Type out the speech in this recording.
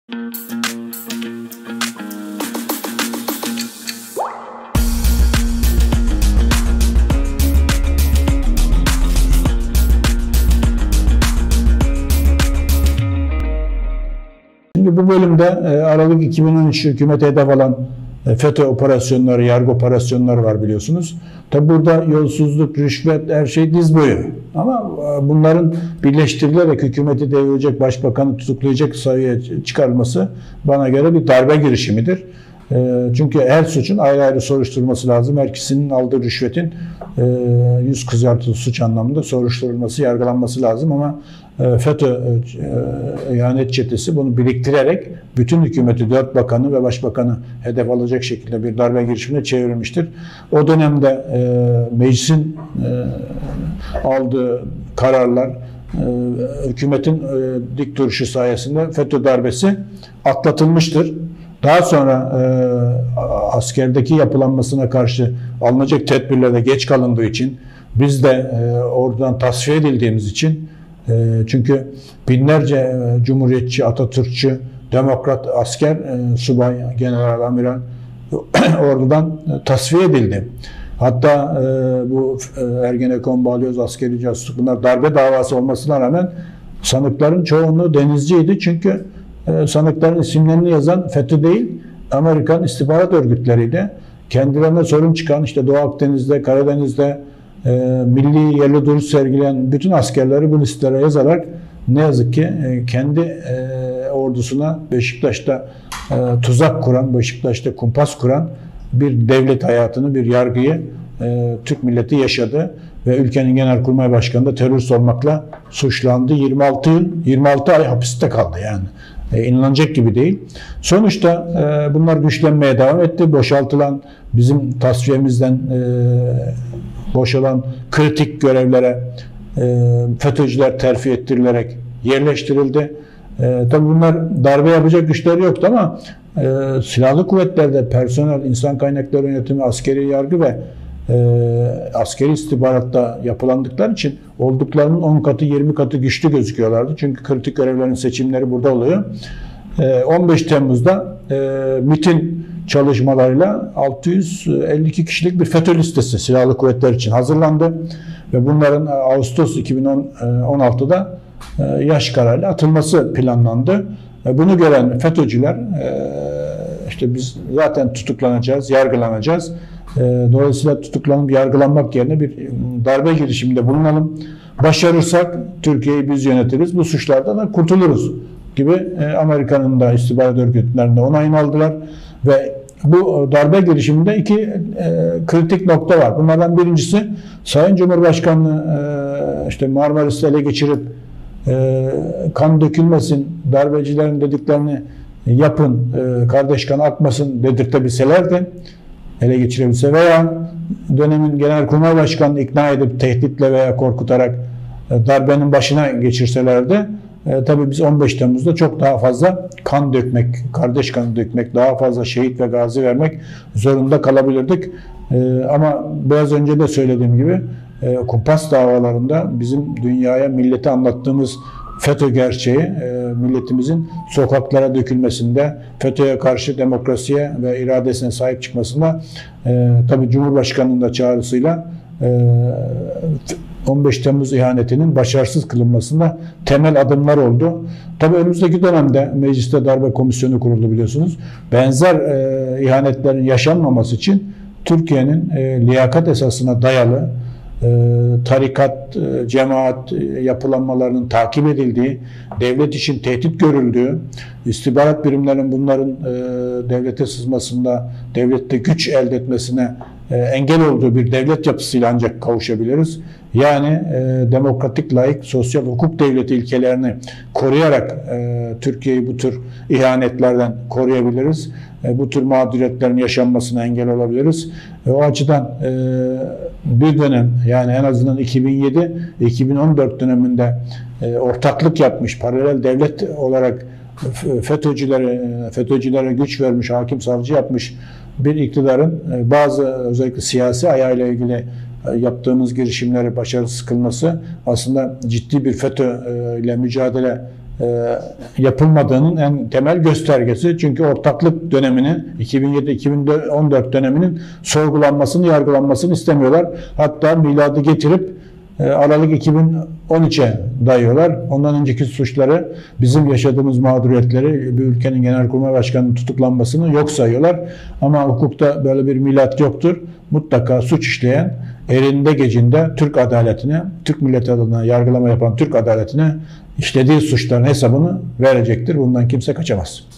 Şimdi bu bölümde Aralık 2013 hükümete hedef alan FETÖ operasyonları, yargı operasyonları var biliyorsunuz. Tabi burada yolsuzluk, rüşvet, her şey diz boyu. Ama bunların birleştirilerek hükümeti devirecek, başbakanı tutuklayacak sayıya çıkarılması bana göre bir darbe girişimidir. Çünkü her suçun ayrı ayrı soruşturulması lazım. Her kişinin aldığı rüşvetin yüz kızartılı suç anlamında soruşturulması, yargılanması lazım ama FETÖ ihanet çetesi bunu biriktirerek bütün hükümeti, 4 bakanı ve başbakanı hedef alacak şekilde bir darbe girişimine çevrilmiştir. O dönemde meclisin aldığı kararlar, hükümetin dik duruşu sayesinde FETÖ darbesi atlatılmıştır. Daha sonra askerdeki yapılanmasına karşı alınacak tedbirlerde geç kalındığı için biz de oradan tasfiye edildiğimiz için çünkü binlerce Cumhuriyetçi, Atatürkçü, Demokrat asker, subay, general, amiral ordudan tasfiye edildi. Hatta bu Ergenekon, Balyoz, askeri casusluk bunlar darbe davası olmasına rağmen sanıkların çoğunluğu denizciydi. Çünkü sanıkların isimlerini yazan FETÖ değil, Amerikan istihbarat örgütleriydi. Kendilerine sorun çıkan işte Doğu Akdeniz'de, Karadeniz'de milli yerli duruş sergileyen bütün askerleri bu listelere yazarak ne yazık ki kendi ordusuna Beşiktaş'ta tuzak kuran, Beşiktaş'ta kumpas kuran bir devlet hayatını, bir yargıyı Türk milleti yaşadı ve ülkenin Genelkurmay Başkanı da terörist olmakla suçlandı. 26 ay hapiste kaldı yani. İnanılacak gibi değil. Sonuçta bunlar güçlenmeye devam etti. Boşaltılan, bizim tasfiyemizden boşalan kritik görevlere FETÖ'cüler terfi ettirilerek yerleştirildi. Tabii bunlar darbe yapacak güçleri yoktu ama silahlı kuvvetlerde personel, insan kaynakları yönetimi, askeri yargı ve askeri istihbaratta yapılandıkları için olduklarının 10 katı 20 katı güçlü gözüküyorlardı. Çünkü kritik görevlerin seçimleri burada oluyor. 15 Temmuz'da MİT'in çalışmalarıyla 652 kişilik bir FETÖ listesi silahlı kuvvetler için hazırlandı ve bunların Ağustos 2016'da yaş kararıyla atılması planlandı. Bunu gören FETÖ'cüler işte biz zaten tutuklanacağız, yargılanacağız. Dolayısıyla tutuklanıp yargılanmak yerine bir darbe girişiminde bulunalım. Başarırsak Türkiye'yi biz yönetiriz, bu suçlardan da kurtuluruz gibi Amerika'nın da istihbarat örgütlerinde onayını aldılar ve bu darbe girişiminde iki kritik nokta var. Bunlardan birincisi Sayın Cumhurbaşkanı işte Marmaris'i ele geçirip kan dökülmesin, darbecilerin dediklerini yapın, kardeş kanı akmasın dedirtebilselerdi, ele geçirebilse veya dönemin Genelkurmay Başkanı'nı ikna edip tehditle veya korkutarak darbenin başına geçirselerdi tabii biz 15 Temmuz'da çok daha fazla kan dökmek, kardeş kanı dökmek, daha fazla şehit ve gazi vermek zorunda kalabilirdik. Ama biraz önce de söylediğim gibi kumpas davalarında bizim dünyaya, millete anlattığımız FETÖ gerçeği milletimizin sokaklara dökülmesinde, FETÖ'ye karşı demokrasiye ve iradesine sahip çıkmasında tabii Cumhurbaşkanı'nın da çağrısıyla 15 Temmuz ihanetinin başarısız kılınmasında temel adımlar oldu. Tabii önümüzdeki dönemde mecliste darbe komisyonu kuruldu biliyorsunuz. Benzer ihanetlerin yaşanmaması için Türkiye'nin liyakat esasına dayalı tarikat, cemaat yapılanmalarının takip edildiği, devlet için tehdit görüldüğü, istihbarat birimlerinin bunların devlete sızmasında, devlette güç elde etmesine engel olduğu bir devlet yapısıyla ancak kavuşabiliriz. Yani demokratik, laik, sosyal hukuk devleti ilkelerini koruyarak Türkiye'yi bu tür ihanetlerden koruyabiliriz. Bu tür mağduriyetlerin yaşanmasına engel olabiliriz. O açıdan bir dönem, yani en azından 2007-2014 döneminde ortaklık yapmış, paralel devlet olarak FETÖ'cülere güç vermiş, hakim savcı yapmış bir iktidarın bazı özellikle siyasi ayağıyla ilgili yaptığımız girişimleri başarısız kılması aslında ciddi bir FETÖ ile mücadele yapılmadığının en temel göstergesi. Çünkü ortaklık dönemini 2007-2014 döneminin sorgulanmasını, yargılanmasını istemiyorlar. Hatta miladı getirip Aralık 2013'e dayıyorlar. Ondan önceki suçları, bizim yaşadığımız mağduriyetleri, bir ülkenin genelkurmay başkanının tutuklanmasını yok sayıyorlar. Ama hukukta böyle bir milat yoktur. Mutlaka suç işleyen elinde gecinde Türk adaletine, Türk milleti adına yargılama yapan Türk adaletine işlediği suçların hesabını verecektir. Bundan kimse kaçamaz.